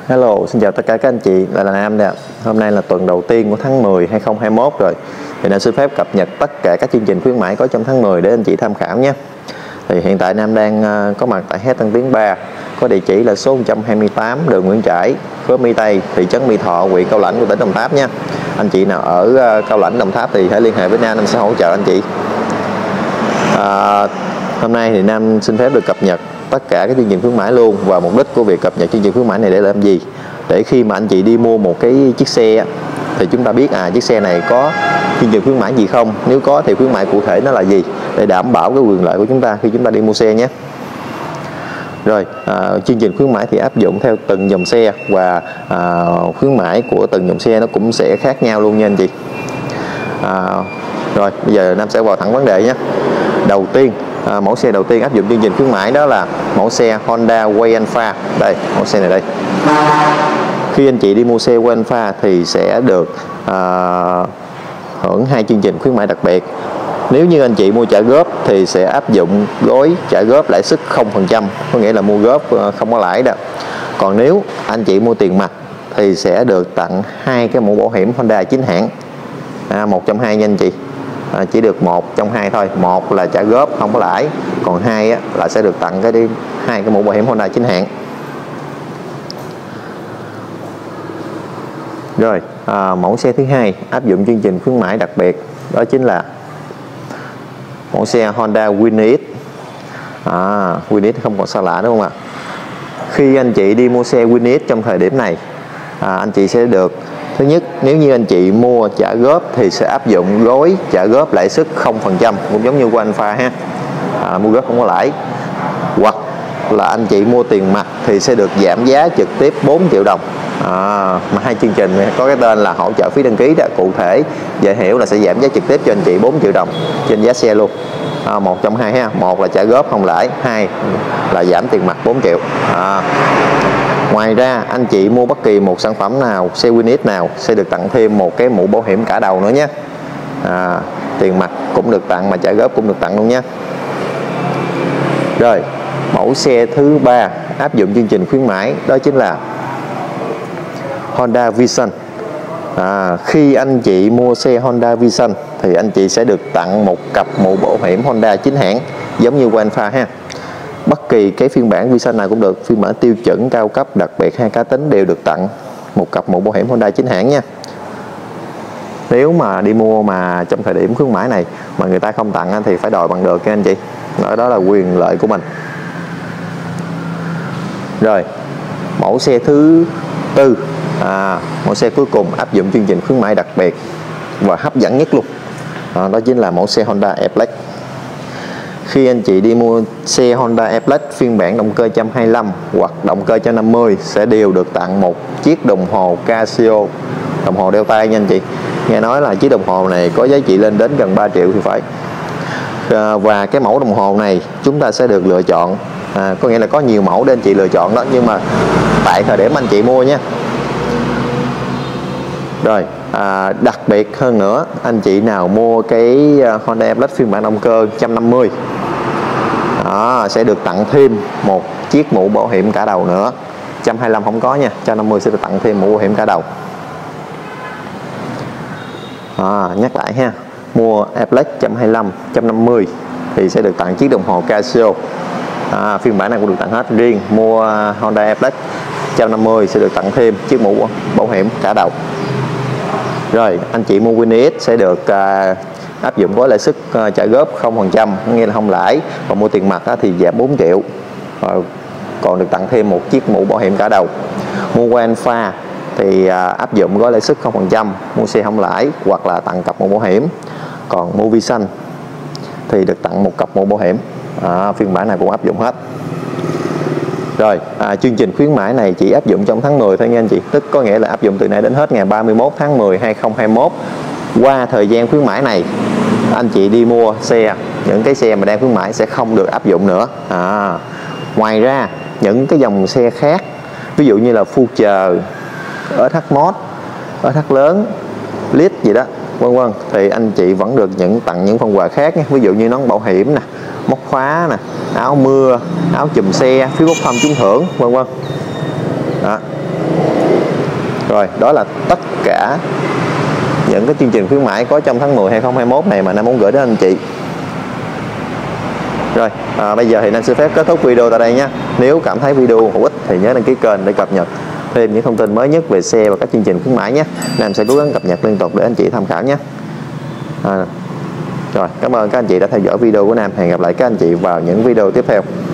Hello, xin chào tất cả các anh chị, là Nam nè. Hôm nay là tuần đầu tiên của tháng 10 2021 rồi. Thì Nam xin phép cập nhật tất cả các chương trình khuyến mãi có trong tháng 10 để anh chị tham khảo nhé. Thì hiện tại Nam đang có mặt tại Hết Tân Tiến 3, có địa chỉ là số 128 đường Nguyễn Trãi, phường My Tây, thị trấn Mỹ Thọ, huyện Cao Lãnh của tỉnh Đồng Tháp nha. Anh chị nào ở Cao Lãnh, Đồng Tháp thì hãy liên hệ với Nam sẽ hỗ trợ anh chị. Hôm nay thì Nam xin phép được cập nhật tất cả các chương trình khuyến mãi luôn. Và mục đích của việc cập nhật chương trình khuyến mãi này để làm gì? Để khi mà anh chị đi mua một cái chiếc xe thì chúng ta biết chiếc xe này có chương trình khuyến mãi gì không, nếu có thì khuyến mãi cụ thể nó là gì, để đảm bảo cái quyền lợi của chúng ta khi chúng ta đi mua xe nhé. Rồi, chương trình khuyến mãi thì áp dụng theo từng dòng xe, và khuyến mãi của từng dòng xe nó cũng sẽ khác nhau luôn nha anh chị. Rồi, bây giờ Nam sẽ vào thẳng vấn đề nhé. Đầu tiên, mẫu xe đầu tiên áp dụng chương trình khuyến mãi đó là mẫu xe Honda Way Alpha. Đây, mẫu xe này đây. Khi anh chị đi mua xe Way Alpha thì sẽ được hưởng hai chương trình khuyến mãi đặc biệt. Nếu như anh chị mua trả góp thì sẽ áp dụng gói trả góp lãi suất 0%, có nghĩa là mua góp không có lãi đó. Còn nếu anh chị mua tiền mặt thì sẽ được tặng hai cái mũ bảo hiểm Honda chính hãng, một trong hai nha anh chị. Chỉ được một trong hai thôi, một là trả góp không có lãi, còn hai là sẽ được tặng hai cái mũ bảo hiểm Honda chính hãng. Rồi, mẫu xe thứ hai áp dụng chương trình khuyến mãi đặc biệt, đó chính là mẫu xe Honda Winnie X. Winnie X không còn xa lạ đúng không ạ? Khi anh chị đi mua xe Winnie X trong thời điểm này, anh chị sẽ được, thứ nhất, nếu như anh chị mua trả góp thì sẽ áp dụng gói trả góp lãi suất 0%, cũng giống như của Alpha ha, mua góp không có lãi. Hoặc là anh chị mua tiền mặt thì sẽ được giảm giá trực tiếp 4 triệu đồng. Mà hai chương trình có cái tên là hỗ trợ phí đăng ký đó, cụ thể dễ hiểu là sẽ giảm giá trực tiếp cho anh chị 4 triệu đồng trên giá xe luôn. Một trong hai ha, một là trả góp không lãi, hai là giảm tiền mặt 4 triệu. Ngoài ra anh chị mua bất kỳ một sản phẩm nào, xe Winnie X nào sẽ được tặng thêm một cái mũ bảo hiểm cả đầu nữa nhé. Tiền mặt cũng được tặng mà trả góp cũng được tặng luôn nhé. Rồi, mẫu xe thứ ba áp dụng chương trình khuyến mãi đó chính là Honda Vision. Khi anh chị mua xe Honda Vision thì anh chị sẽ được tặng một cặp mũ bảo hiểm Honda chính hãng giống như của Alpha ha. Bất kỳ cái phiên bản Vision nào cũng được, phiên bản tiêu chuẩn, cao cấp, đặc biệt hay cá tính đều được tặng một cặp mũ bảo hiểm Honda chính hãng nha. Nếu mà đi mua mà trong thời điểm khuyến mãi này mà người ta không tặng thì phải đòi bằng được nha anh chị. Đó là quyền lợi của mình. Rồi, mẫu xe thứ tư, mẫu xe cuối cùng áp dụng chương trình khuyến mãi đặc biệt và hấp dẫn nhất luôn, đó chính là mẫu xe Honda Airblade. Khi anh chị đi mua xe Honda Airblade phiên bản động cơ 125 hoặc động cơ 150 sẽ đều được tặng một chiếc đồng hồ Casio, đồng hồ đeo tay nha anh chị. Nghe nói là chiếc đồng hồ này có giá trị lên đến gần 3 triệu thì phải. Và cái mẫu đồng hồ này chúng ta sẽ được lựa chọn, có nghĩa là có nhiều mẫu để anh chị lựa chọn đó, nhưng mà tại thời điểm anh chị mua nha. Rồi, đặc biệt hơn nữa, anh chị nào mua cái Honda Airblade phiên bản động cơ 150 sẽ được tặng thêm một chiếc mũ bảo hiểm cả đầu nữa. 125 không có nha, 150 sẽ được tặng thêm mũ bảo hiểm cả đầu. Nhắc lại ha, mua Airblade 125, 150 thì sẽ được tặng chiếc đồng hồ Casio. Phiên bản này cũng được tặng hết. Riêng mua Honda Airblade 150 sẽ được tặng thêm chiếc mũ bảo hiểm cả đầu. Rồi, anh chị mua Winnie X sẽ được áp dụng gói lãi suất trả góp 0%, nghĩa là không lãi. Còn mua tiền mặt thì giảm 4 triệu. Còn được tặng thêm một chiếc mũ bảo hiểm cả đầu. Mua qua Alpha thì áp dụng gói lãi suất 0%, mua xe không lãi hoặc là tặng cặp mũ bảo hiểm. Còn mua Vision thì được tặng một cặp mũ bảo hiểm. Phiên bản này cũng áp dụng hết. Rồi, chương trình khuyến mãi này chỉ áp dụng trong tháng 10 thôi nha anh chị. Tức có nghĩa là áp dụng từ nay đến hết ngày 31 tháng 10 2021. Qua thời gian khuyến mãi này, anh chị đi mua xe, những cái xe mà đang khuyến mãi sẽ không được áp dụng nữa. Ngoài ra, những cái dòng xe khác, ví dụ như là Future, SH Mod, SH lớn, Lite gì đó, vân vân, thì anh chị vẫn được tặng những phần quà khác nhé. Ví dụ như nón bảo hiểm nè, móc khóa nè, áo mưa, áo chùm xe, phiếu bốc thăm trúng thưởng, vân vân. Rồi, đó là tất cả những cái chương trình khuyến mãi có trong tháng 10 2021 này mà Nam muốn gửi đến anh chị. Rồi, bây giờ thì Nam xin phép kết thúc video tại đây nha. Nếu cảm thấy video hữu ích thì nhớ đăng ký kênh để cập nhật thêm những thông tin mới nhất về xe và các chương trình khuyến mãi nhé. Nam sẽ cố gắng cập nhật liên tục để anh chị tham khảo nhé. Rồi, cảm ơn các anh chị đã theo dõi video của Nam. Hẹn gặp lại các anh chị vào những video tiếp theo.